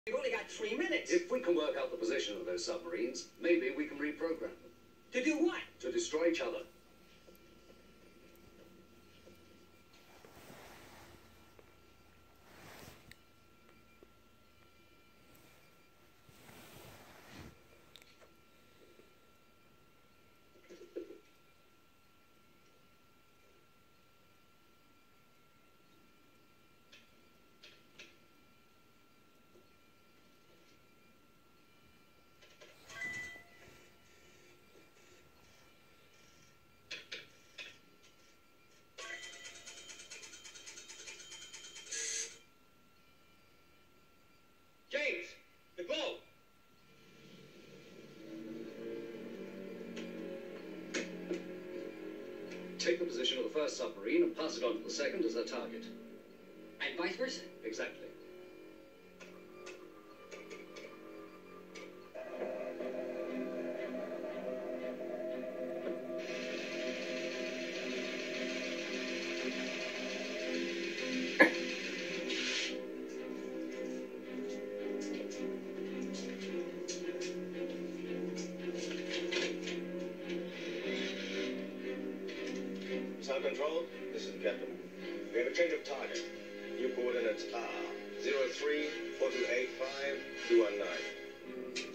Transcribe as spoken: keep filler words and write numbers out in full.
We've only got three minutes. If we can work out the position of those submarines, maybe we can reprogram them. To do what? To destroy each other. James, the globe. Take the position of the first submarine and pass it on to the second as their target. And vice versa. Exactly. Sound control, this is the captain. We have a change of target. New coordinates are zero three four two eight five two one nine.